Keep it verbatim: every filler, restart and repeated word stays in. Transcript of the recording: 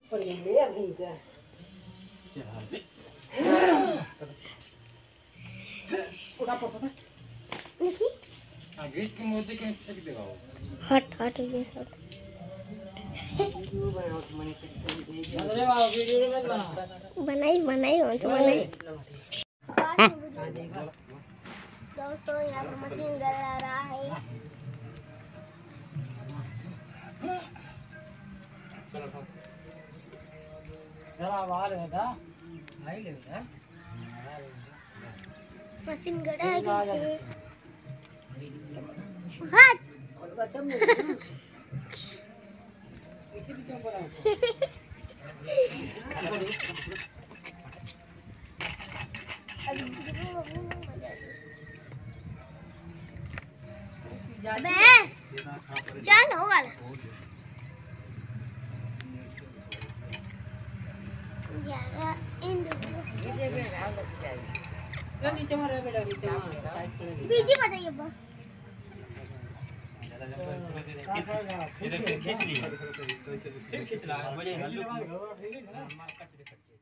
पर ये ले अभी क्या चल दे उठा पड़ता देखी आगे इसके मोदी के फेंक देगा वो हट हट ये सब वीडियो बनाओ तो मैंने अरे वाह वीडियो में बना बनाई बनाई और तो बनाई दोस्तों यहाँ पर मशीन गड़ा रहा है जरा बाहर है था भाई ले ना मशीन गड़ा है हट और बता मुझे इसे भी क्यों बनाओ चल हो गया यार इन इसे भी डाल दो चाहिए नीचे मारे बेटा नीचे बीजी बताइए बस इधर खींच लिया फिर खींच ला वजह